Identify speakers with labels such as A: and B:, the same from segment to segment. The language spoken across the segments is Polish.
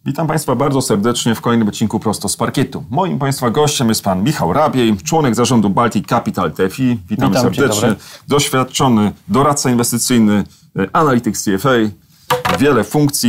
A: Witam Państwa bardzo serdecznie w kolejnym odcinku Prosto z Parkietu. Moim Państwa gościem jest Pan Michał Rabiej, członek zarządu Baltic Capital TFI. Witamy serdecznie. Doświadczony doradca inwestycyjny, analityk CFA, wiele funkcji.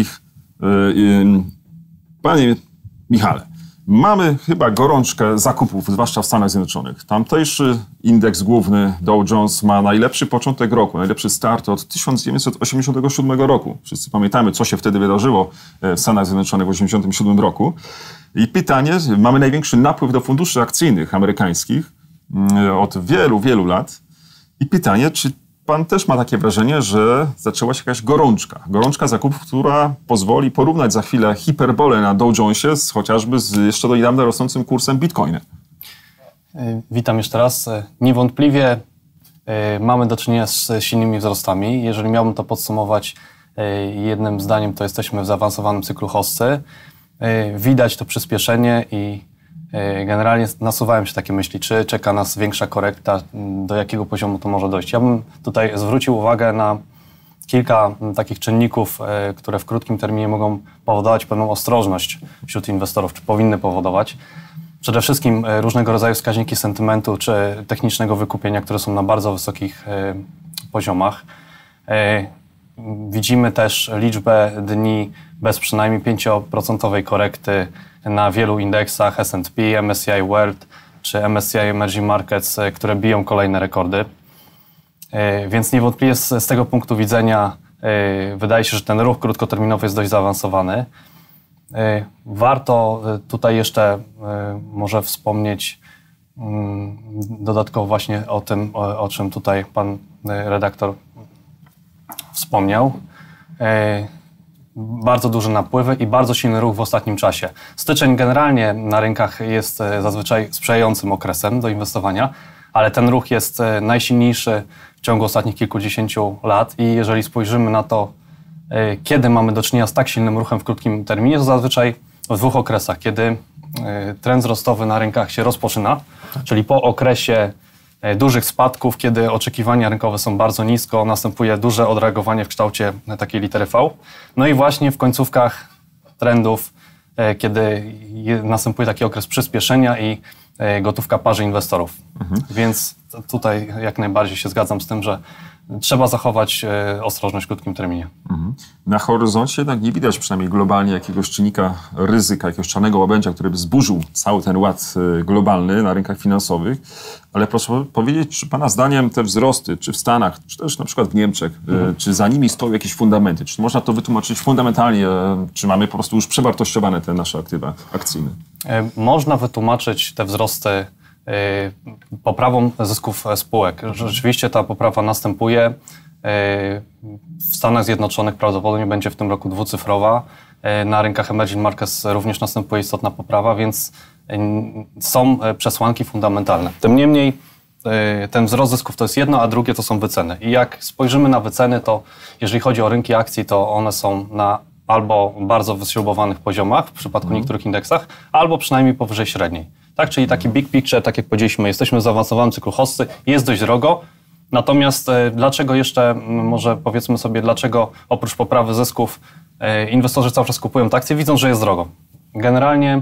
A: Panie Michale, mamy chyba gorączkę zakupów, zwłaszcza w Stanach Zjednoczonych. Tamtejszy indeks główny Dow Jones ma najlepszy początek roku, najlepszy start od 1987 roku. Wszyscy pamiętamy, co się wtedy wydarzyło w Stanach Zjednoczonych w 1987 roku. I pytanie, mamy największy napływ do funduszy akcyjnych amerykańskich od wielu, wielu lat. I pytanie, czy Pan też ma takie wrażenie, że zaczęła się jakaś gorączka zakupów, która pozwoli porównać za chwilę hiperbolę na Dow Jonesie chociażby z jeszcze do niedawna rosnącym kursem Bitcoina?
B: Witam jeszcze raz. Niewątpliwie mamy do czynienia z silnymi wzrostami. Jeżeli miałbym to podsumować jednym zdaniem, to jesteśmy w zaawansowanym cyklu hossy. Widać to przyspieszenie i generalnie nasuwają się takie myśli, czy czeka nas większa korekta, do jakiego poziomu to może dojść. Ja bym tutaj zwrócił uwagę na kilka takich czynników, które w krótkim terminie mogą powodować pewną ostrożność wśród inwestorów, czy powinny powodować. Przede wszystkim różnego rodzaju wskaźniki sentymentu, czy technicznego wykupienia, które są na bardzo wysokich poziomach. Widzimy też liczbę dni bez przynajmniej 5% korekty na wielu indeksach S&P, MSCI World czy MSCI Emerging Markets, które biją kolejne rekordy. Więc niewątpliwie z tego punktu widzenia wydaje się, że ten ruch krótkoterminowy jest dość zaawansowany. Warto tutaj jeszcze może wspomnieć dodatkowo właśnie o tym, o czym tutaj pan redaktor wspomniał. Bardzo duże napływy i bardzo silny ruch w ostatnim czasie. Styczeń generalnie na rynkach jest zazwyczaj sprzyjającym okresem do inwestowania, ale ten ruch jest najsilniejszy w ciągu ostatnich kilkudziesięciu lat i jeżeli spojrzymy na to, kiedy mamy do czynienia z tak silnym ruchem w krótkim terminie, to zazwyczaj w dwóch okresach. Kiedy trend wzrostowy na rynkach się rozpoczyna, czyli po okresie dużych spadków, kiedy oczekiwania rynkowe są bardzo nisko, następuje duże odreagowanie w kształcie takiej litery V. No i właśnie w końcówkach trendów, kiedy następuje taki okres przyspieszenia i gotówka parzy inwestorów. Więc tutaj jak najbardziej się zgadzam z tym, że trzeba zachować ostrożność w krótkim terminie.
A: Na horyzoncie jednak nie widać przynajmniej globalnie jakiegoś czynnika ryzyka, jakiegoś czarnego łabędzia, który by zburzył cały ten ład globalny na rynkach finansowych. Ale proszę powiedzieć, czy Pana zdaniem te wzrosty, czy w Stanach, czy też na przykład w Niemczech, czy za nimi stoją jakieś fundamenty? Czy można to wytłumaczyć fundamentalnie, czy mamy po prostu już przewartościowane te nasze aktywa akcyjne?
B: Można wytłumaczyć te wzrosty poprawą zysków spółek. Rzeczywiście ta poprawa następuje. W Stanach Zjednoczonych prawdopodobnie będzie w tym roku dwucyfrowa. Na rynkach emerging markets również następuje istotna poprawa, więc są przesłanki fundamentalne. Tym niemniej ten wzrost zysków to jest jedno, a drugie to są wyceny. I jak spojrzymy na wyceny, to jeżeli chodzi o rynki akcji, to one są na albo bardzo wyśrubowanych poziomach w przypadku niektórych indeksach, albo przynajmniej powyżej średniej. Tak, czyli taki big picture, tak jak powiedzieliśmy, jesteśmy w zaawansowanym cyklu hossy, jest dość drogo. Natomiast dlaczego jeszcze, może powiedzmy sobie, dlaczego oprócz poprawy zysków inwestorzy cały czas kupują te akcje, widzą, że jest drogo. Generalnie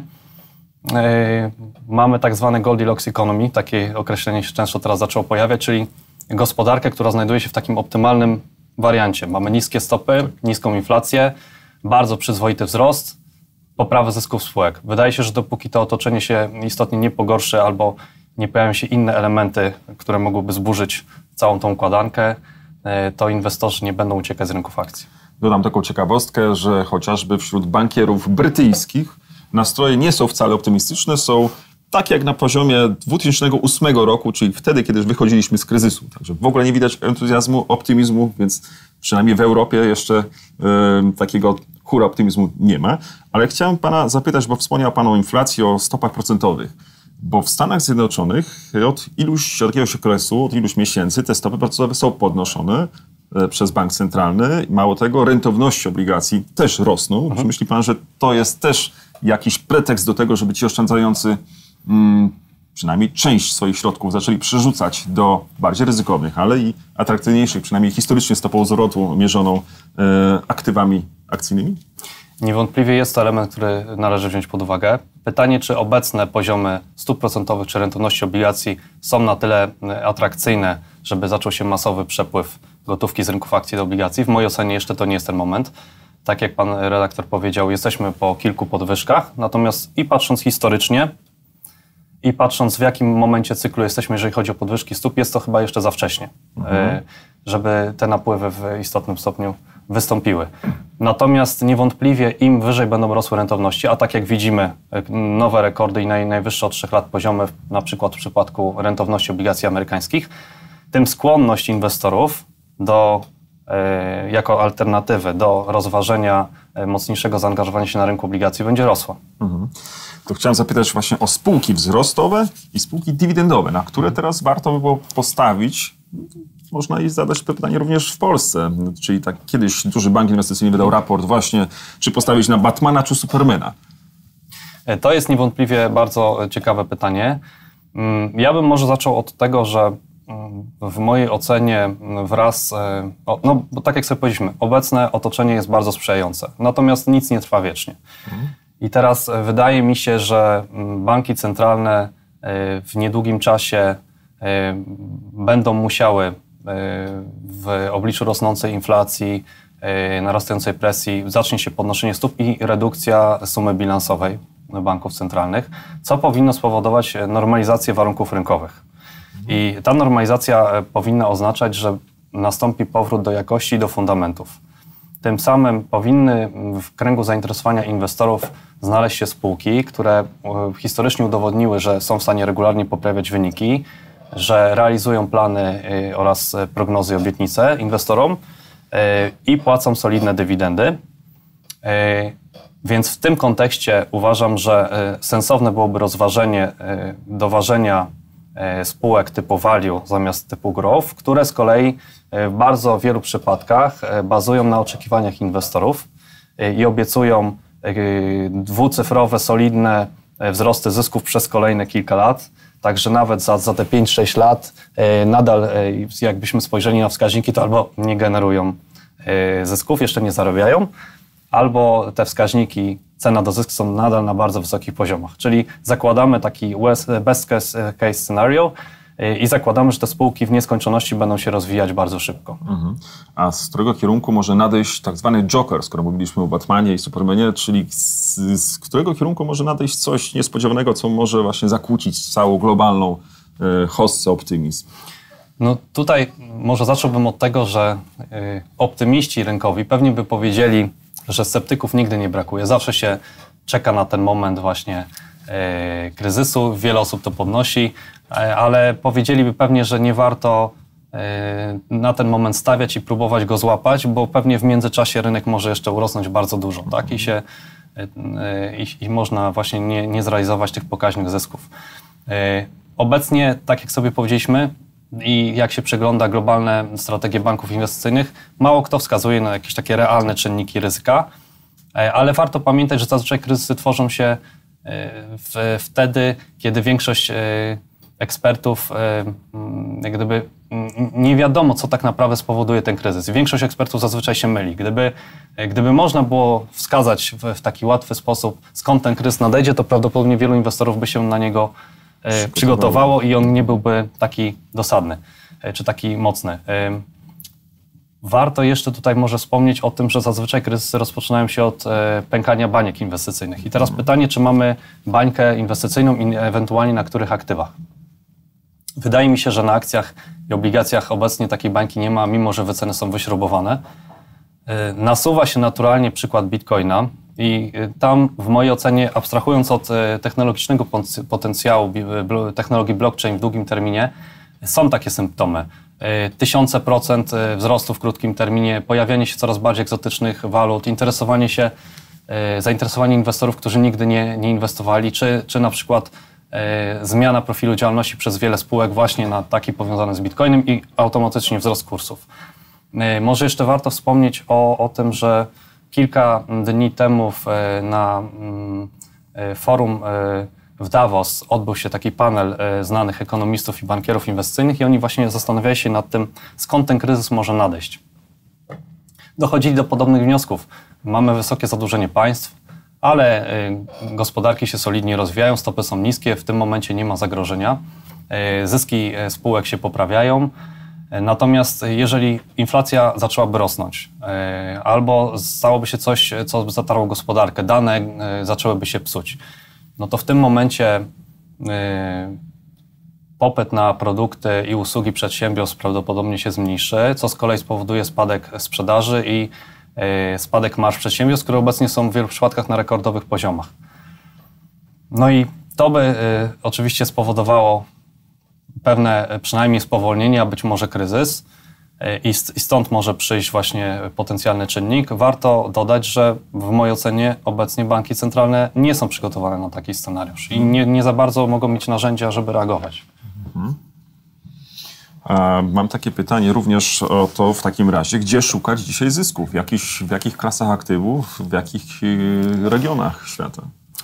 B: mamy tak zwane Goldilocks economy, takie określenie się często teraz zaczęło pojawiać, czyli gospodarkę, która znajduje się w takim optymalnym wariancie. Mamy niskie stopy, niską inflację, bardzo przyzwoity wzrost, poprawę zysków spółek. Wydaje się, że dopóki to otoczenie się istotnie nie pogorszy albo nie pojawią się inne elementy, które mogłyby zburzyć całą tą układankę, to inwestorzy nie będą uciekać z rynków akcji.
A: Dodam taką ciekawostkę, że chociażby wśród bankierów brytyjskich nastroje nie są wcale optymistyczne, są takie jak na poziomie 2008 roku, czyli wtedy, kiedy wychodziliśmy z kryzysu. Także w ogóle nie widać entuzjazmu, optymizmu, więc przynajmniej w Europie jeszcze takiego hura optymizmu nie ma. Ale chciałem Pana zapytać, bo wspomniał Pan o inflacji, o stopach procentowych. Bo w Stanach Zjednoczonych od jakiegoś okresu, od iluś miesięcy te stopy procentowe są podnoszone przez bank centralny. Mało tego, rentowności obligacji też rosną. Czy myśli Pan, że to jest też jakiś pretekst do tego, żeby ci oszczędzający przynajmniej część swoich środków zaczęli przerzucać do bardziej ryzykownych, ale i atrakcyjniejszych, przynajmniej historycznie stopą zwrotu mierzoną aktywami akcyjnymi?
B: Niewątpliwie jest to element, który należy wziąć pod uwagę. Pytanie, czy obecne poziomy stóp procentowych czy rentowności obligacji są na tyle atrakcyjne, żeby zaczął się masowy przepływ gotówki z rynków akcji do obligacji. W mojej ocenie jeszcze to nie jest ten moment. Tak jak pan redaktor powiedział, jesteśmy po kilku podwyżkach, natomiast i patrząc historycznie, i patrząc w jakim momencie cyklu jesteśmy, jeżeli chodzi o podwyżki stóp, jest to chyba jeszcze za wcześnie, żeby te napływy w istotnym stopniu wystąpiły. Natomiast niewątpliwie im wyżej będą rosły rentowności, a tak jak widzimy nowe rekordy i najwyższe od 3 lat poziomy, na przykład w przypadku rentowności obligacji amerykańskich, tym skłonność inwestorów jako alternatywy do rozważenia mocniejszego zaangażowania się na rynku obligacji będzie rosła.
A: To chciałem zapytać właśnie o spółki wzrostowe i spółki dywidendowe, na które teraz warto by było postawić. Można i zadać to pytanie również w Polsce. Czyli tak kiedyś duży bank inwestycyjny wydał raport właśnie, czy postawić na Batmana czy Supermana.
B: To jest niewątpliwie bardzo ciekawe pytanie. Ja bym może zaczął od tego, że w mojej ocenie bo tak jak sobie powiedzieliśmy, obecne otoczenie jest bardzo sprzyjające, natomiast nic nie trwa wiecznie. I teraz wydaje mi się, że banki centralne w niedługim czasie będą musiały w obliczu rosnącej inflacji, narastającej presji, zacznie się podnoszenie stóp i redukcja sumy bilansowej banków centralnych, co powinno spowodować normalizację warunków rynkowych. I ta normalizacja powinna oznaczać, że nastąpi powrót do jakości i do fundamentów. Tym samym powinny w kręgu zainteresowania inwestorów znaleźć się spółki, które historycznie udowodniły, że są w stanie regularnie poprawiać wyniki, że realizują plany oraz prognozy i obietnice inwestorom i płacą solidne dywidendy. Więc w tym kontekście uważam, że sensowne byłoby rozważenie doważenia spółek typu value zamiast typu growth, które z kolei w bardzo wielu przypadkach bazują na oczekiwaniach inwestorów i obiecują dwucyfrowe, solidne wzrosty zysków przez kolejne kilka lat. Także nawet za te 5-6 lat nadal, jakbyśmy spojrzeli na wskaźniki, to albo nie generują zysków, jeszcze nie zarabiają, albo te wskaźniki cena do zysku są nadal na bardzo wysokich poziomach. Czyli zakładamy taki best case scenario i zakładamy, że te spółki w nieskończoności będą się rozwijać bardzo szybko.
A: A z którego kierunku może nadejść tak zwany joker, skoro mówiliśmy o Batmanie i Supermanie, czyli z którego kierunku może nadejść coś niespodziewanego, co może właśnie zakłócić całą globalną hossę optymizm?
B: No tutaj może zacząłbym od tego, że optymiści rynkowi pewnie by powiedzieli, że sceptyków nigdy nie brakuje. Zawsze się czeka na ten moment właśnie kryzysu. Wiele osób to podnosi, ale powiedzieliby pewnie, że nie warto na ten moment stawiać i próbować go złapać, bo pewnie w międzyczasie rynek może jeszcze urosnąć bardzo dużo, tak? I można właśnie nie zrealizować tych pokaźnych zysków. Obecnie, tak jak sobie powiedzieliśmy, i jak się przegląda globalne strategie banków inwestycyjnych, mało kto wskazuje na jakieś takie realne czynniki ryzyka, ale warto pamiętać, że zazwyczaj kryzysy tworzą się wtedy, kiedy większość ekspertów jak gdyby nie wiadomo, co tak naprawdę spowoduje ten kryzys. Większość ekspertów zazwyczaj się myli. Gdyby można było wskazać w taki łatwy sposób, skąd ten kryzys nadejdzie, to prawdopodobnie wielu inwestorów by się na niego przygotowało i on nie byłby taki dosadny, czy taki mocny. Warto jeszcze tutaj może wspomnieć o tym, że zazwyczaj kryzysy rozpoczynają się od pękania baniek inwestycyjnych. I teraz pytanie, czy mamy bańkę inwestycyjną i ewentualnie na których aktywach? Wydaje mi się, że na akcjach i obligacjach obecnie takiej bańki nie ma, mimo że wyceny są wyśrubowane. Nasuwa się naturalnie przykład Bitcoina i tam w mojej ocenie, abstrahując od technologicznego potencjału technologii blockchain w długim terminie, są takie symptomy. 1000% wzrostu w krótkim terminie, pojawianie się coraz bardziej egzotycznych walut, zainteresowanie inwestorów, którzy nigdy nie inwestowali, czy na przykład zmiana profilu działalności przez wiele spółek właśnie na taki powiązany z Bitcoinem i automatycznie wzrost kursów. Może jeszcze warto wspomnieć o tym, że kilka dni temu na forum w Davos odbył się taki panel znanych ekonomistów i bankierów inwestycyjnych i oni właśnie zastanawiali się nad tym, skąd ten kryzys może nadejść. Dochodzili do podobnych wniosków. mamy wysokie zadłużenie państw, ale gospodarki się solidnie rozwijają, stopy są niskie, w tym momencie nie ma zagrożenia. Zyski spółek się poprawiają. Natomiast jeżeli inflacja zaczęłaby rosnąć albo stałoby się coś, co zatarło gospodarkę, dane zaczęłyby się psuć, no to w tym momencie popyt na produkty i usługi przedsiębiorstw prawdopodobnie się zmniejszy, co z kolei spowoduje spadek sprzedaży i spadek marż przedsiębiorstw, które obecnie są w wielu przypadkach na rekordowych poziomach. No i to by oczywiście spowodowało pewne przynajmniej spowolnienie, a być może kryzys i stąd może przyjść właśnie potencjalny czynnik. Warto dodać, że w mojej ocenie obecnie banki centralne nie są przygotowane na taki scenariusz i nie za bardzo mogą mieć narzędzia, żeby reagować.
A: Mam takie pytanie również o to w takim razie, gdzie szukać dzisiaj zysków? W jakich klasach aktywów, w jakich regionach świata?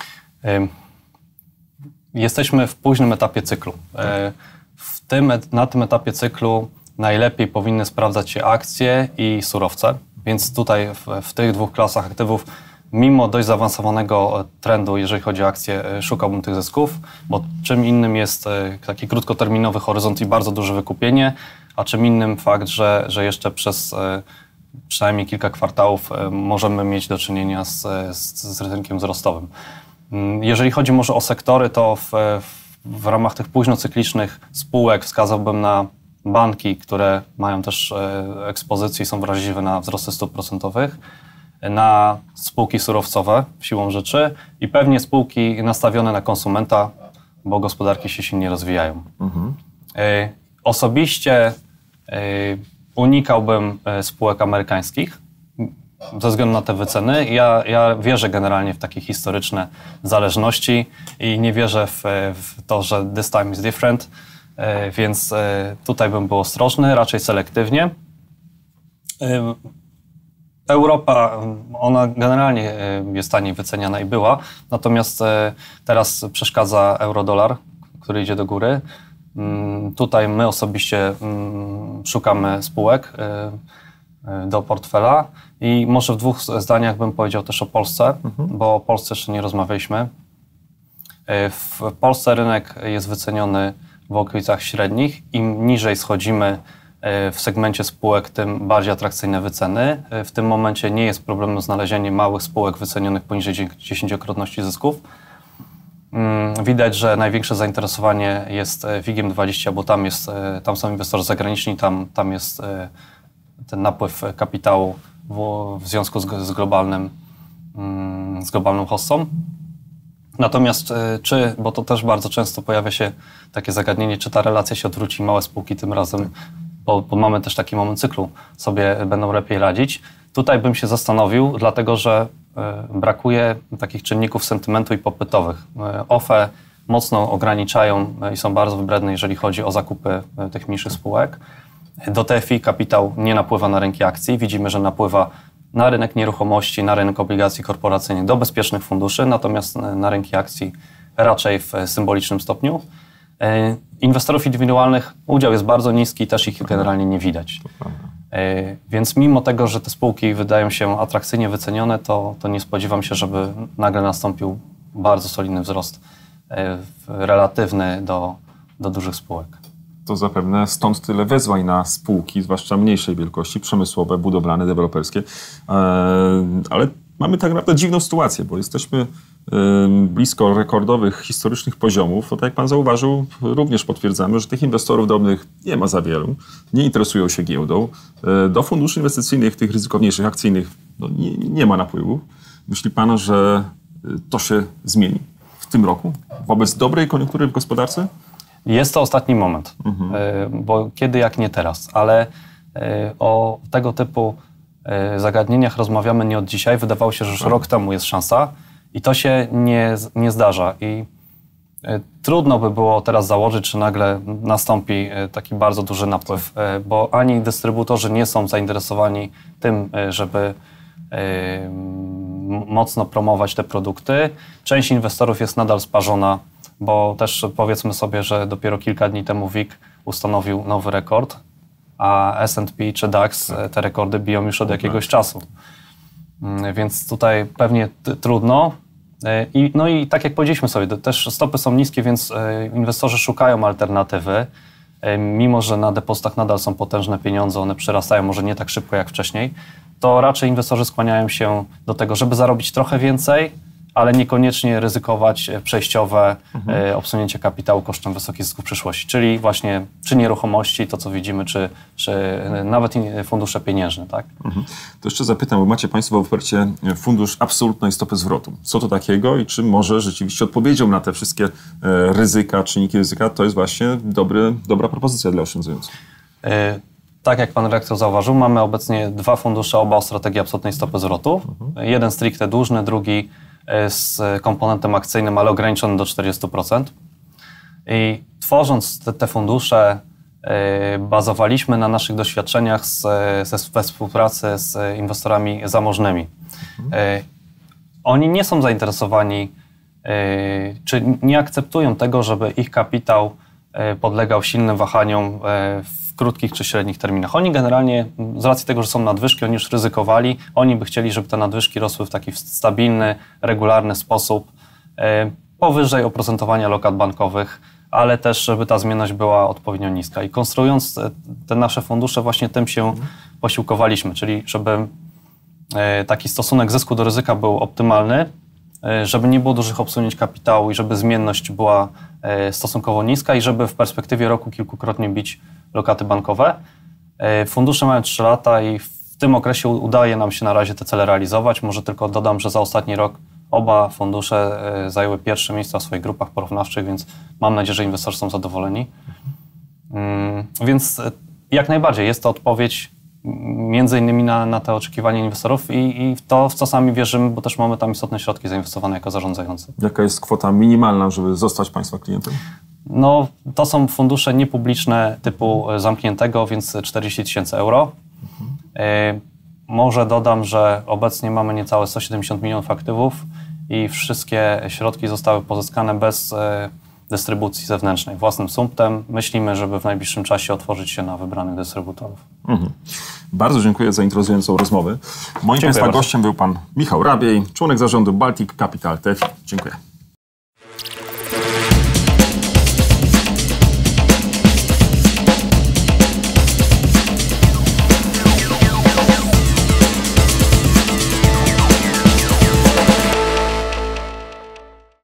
B: Jesteśmy w późnym etapie cyklu. Na tym etapie cyklu najlepiej powinny sprawdzać się akcje i surowce, więc tutaj w tych dwóch klasach aktywów, mimo dość zaawansowanego trendu, jeżeli chodzi o akcje, szukałbym tych zysków, bo czym innym jest taki krótkoterminowy horyzont i bardzo duże wykupienie, a czym innym fakt, że jeszcze przez przynajmniej kilka kwartałów możemy mieć do czynienia z rynkiem wzrostowym. Jeżeli chodzi może o sektory, to w ramach tych późnocyklicznych spółek wskazałbym na banki, które mają też ekspozycję i są wrażliwe na wzrosty stóp procentowych, na spółki surowcowe siłą rzeczy i pewnie spółki nastawione na konsumenta, bo gospodarki się silnie rozwijają. Osobiście unikałbym spółek amerykańskich ze względu na te wyceny. Ja wierzę generalnie w takie historyczne zależności i nie wierzę w to, że this time is different, więc tutaj bym był ostrożny, raczej selektywnie. Europa, ona generalnie jest taniej wyceniana i była, natomiast teraz przeszkadza euro-dolar, który idzie do góry. Tutaj my osobiście szukamy spółek do portfela i może w dwóch zdaniach bym powiedział też o Polsce, bo o Polsce jeszcze nie rozmawialiśmy. W Polsce rynek jest wyceniony w okolicach średnich. Im niżej schodzimy w segmencie spółek, tym bardziej atrakcyjne wyceny. W tym momencie nie jest problemem znalezienie małych spółek wycenionych poniżej 10-krotności zysków. Widać, że największe zainteresowanie jest WIG-20, bo tam są inwestorzy zagraniczni, tam jest ten napływ kapitału w związku z globalną hossą. Natomiast bo to też bardzo często pojawia się takie zagadnienie, czy ta relacja się odwróci, małe spółki tym razem, bo mamy też taki moment cyklu, sobie będą lepiej radzić. Tutaj bym się zastanowił, dlatego że brakuje takich czynników sentymentu i popytowych. OFE mocno ograniczają i są bardzo wybredne, jeżeli chodzi o zakupy tych mniejszych spółek. Do TFI kapitał nie napływa na rynki akcji. Widzimy, że napływa na rynek nieruchomości, na rynek obligacji korporacyjnych do bezpiecznych funduszy, natomiast na rynki akcji raczej w symbolicznym stopniu. Inwestorów indywidualnych udział jest bardzo niski, też ich generalnie nie widać. Więc mimo tego, że te spółki wydają się atrakcyjnie wycenione, to nie spodziewam się, żeby nagle nastąpił bardzo solidny wzrost relatywny do dużych spółek.
A: To zapewne stąd tyle wezwań na spółki, zwłaszcza mniejszej wielkości, przemysłowe, budowlane, deweloperskie. Ale mamy tak naprawdę dziwną sytuację, bo jesteśmy blisko rekordowych, historycznych poziomów. To tak jak pan zauważył, również potwierdzamy, że tych inwestorów drobnych nie ma za wielu, nie interesują się giełdą. Do funduszy inwestycyjnych, tych ryzykowniejszych, akcyjnych, nie ma napływu. Myśli pan, że to się zmieni w tym roku wobec dobrej koniunktury w gospodarce?
B: Jest to ostatni moment, bo kiedy jak nie teraz, ale o tego typu zagadnieniach rozmawiamy nie od dzisiaj. Wydawało się, że już rok temu jest szansa i to się nie zdarza. I trudno by było teraz założyć, że nagle nastąpi taki bardzo duży napływ, bo ani dystrybutorzy nie są zainteresowani tym, żeby mocno promować te produkty. Część inwestorów jest nadal sparzona, bo też powiedzmy sobie, że dopiero kilka dni temu WIG ustanowił nowy rekord, a S&P czy DAX te rekordy biją już od jakiegoś czasu. Więc tutaj pewnie trudno. No i tak jak powiedzieliśmy sobie, też stopy są niskie, więc inwestorzy szukają alternatywy. Mimo że na depozytach nadal są potężne pieniądze, one przyrastają może nie tak szybko jak wcześniej, to raczej inwestorzy skłaniają się do tego, żeby zarobić trochę więcej, ale niekoniecznie ryzykować przejściowe obsunięcie kapitału kosztem wysokich zysków w przyszłości, czyli właśnie czy nieruchomości, to co widzimy, czy nawet fundusze pieniężne. Tak?
A: To jeszcze zapytam, bo macie Państwo w ofercie fundusz absolutnej stopy zwrotu. Co to takiego i czy może rzeczywiście odpowiedzią na te wszystkie ryzyka, czynniki ryzyka, to jest właśnie dobra propozycja dla oszczędzających?
B: Tak jak pan redaktor zauważył, mamy obecnie 2 fundusze, oba o strategii absolutnej stopy zwrotu. Jeden stricte dłużny, drugi z komponentem akcyjnym, ale ograniczony do 40%. I tworząc te fundusze, bazowaliśmy na naszych doświadczeniach we współpracy z inwestorami zamożnymi. Oni nie są zainteresowani, czy nie akceptują tego, żeby ich kapitał podlegał silnym wahaniom w krótkich czy średnich terminach. Oni generalnie, z racji tego, że są nadwyżki, oni już ryzykowali, oni by chcieli, żeby te nadwyżki rosły w taki stabilny, regularny sposób, powyżej oprocentowania lokat bankowych, ale też, żeby ta zmienność była odpowiednio niska. I konstruując te nasze fundusze, właśnie tym się posiłkowaliśmy, czyli żeby taki stosunek zysku do ryzyka był optymalny, żeby nie było dużych obsunięć kapitału i żeby zmienność była stosunkowo niska i żeby w perspektywie roku kilkukrotnie bić lokaty bankowe. Fundusze mają 3 lata i w tym okresie udaje nam się na razie te cele realizować. Może tylko dodam, że za ostatni rok oba fundusze zajęły pierwsze miejsca w swoich grupach porównawczych, więc mam nadzieję, że inwestorzy są zadowoleni. Więc jak najbardziej jest to odpowiedź między innymi na te oczekiwania inwestorów i w to, w co sami wierzymy, bo też mamy tam istotne środki zainwestowane jako zarządzający.
A: Jaka jest kwota minimalna, żeby zostać Państwa klientem?
B: No, to są fundusze niepubliczne typu zamkniętego, więc 40 000 euro. Może dodam, że obecnie mamy niecałe 170 milionów aktywów i wszystkie środki zostały pozyskane bez dystrybucji zewnętrznej, własnym sumptem. Myślimy, żeby w najbliższym czasie otworzyć się na wybranych dystrybutorów.
A: Bardzo dziękuję za interesującą rozmowę. Moim Państwa gościem był Pan Michał Rabiej, członek zarządu Baltic Capital TFI. Dziękuję.